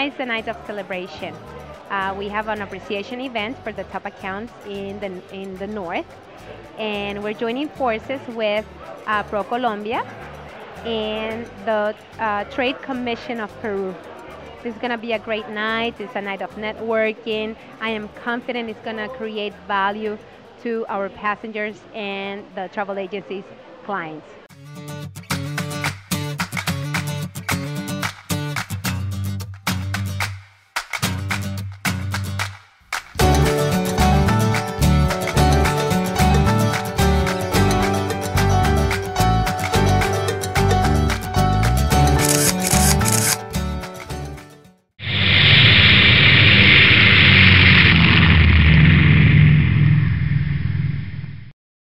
tonight's the night of celebration. We have an appreciation event for the top accounts in the north, and we're joining forces with Pro Colombia and the Trade Commission of Peru. This is going to be a great night. It's a night of networking. I am confident it's going to create value to our passengers and the travel agency's clients.